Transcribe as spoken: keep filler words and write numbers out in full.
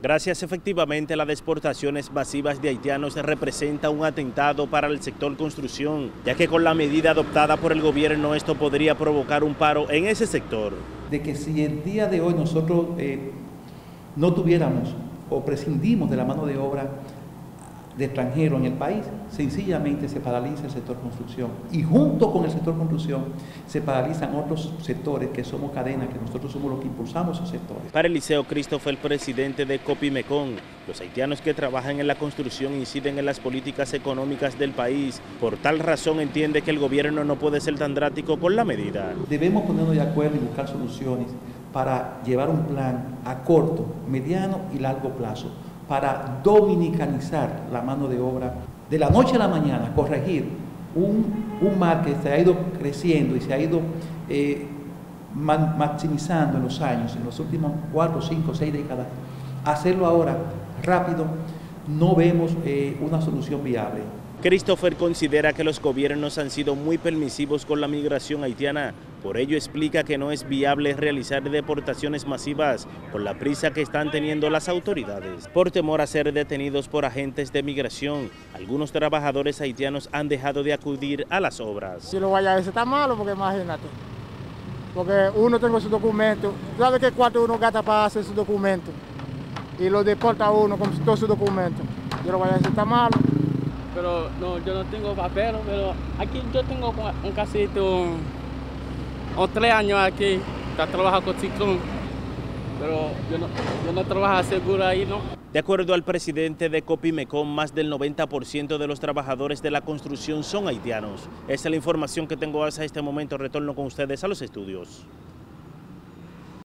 Gracias, efectivamente, las deportaciones masivas de haitianos representa un atentado para el sector construcción, ya que con la medida adoptada por el gobierno esto podría provocar un paro en ese sector. De que si el día de hoy nosotros eh, no tuviéramos o prescindimos de la mano de obra de extranjero en el país, sencillamente se paraliza el sector construcción y junto con el sector construcción se paralizan otros sectores que somos cadenas, que nosotros somos los que impulsamos esos sectores. Para Eliseo Christopher, el presidente de Copimecon, los haitianos que trabajan en la construcción inciden en las políticas económicas del país. Por tal razón entiende que el gobierno no puede ser tan drástico con la medida. Debemos ponernos de acuerdo y buscar soluciones para llevar un plan a corto, mediano y largo plazo, para dominicanizar la mano de obra, de la noche a la mañana, corregir un, un mar que se ha ido creciendo y se ha ido eh, man, maximizando en los años, en los últimos cuatro, cinco, seis décadas, hacerlo ahora rápido, no vemos eh, una solución viable. Christopher considera que los gobiernos han sido muy permisivos con la migración haitiana, por ello explica que no es viable realizar deportaciones masivas por la prisa que están teniendo las autoridades. Por temor a ser detenidos por agentes de migración, algunos trabajadores haitianos han dejado de acudir a las obras. Si lo vaya a decir está malo, porque imagínate, porque uno tiene su documento, ¿sabe qué cuánto uno gasta para hacer su documento? Y lo deporta a uno con todo su documento. Yo lo voy a decir está malo. Pero no, yo no tengo papel, pero aquí yo tengo un casito, o tres años aquí, que trabajo con ciclón, pero yo no, yo no trabajo seguro ahí, ¿no? De acuerdo al presidente de Copimecon, más del noventa por ciento de los trabajadores de la construcción son haitianos. Esa es la información que tengo hasta este momento. Retorno con ustedes a los estudios.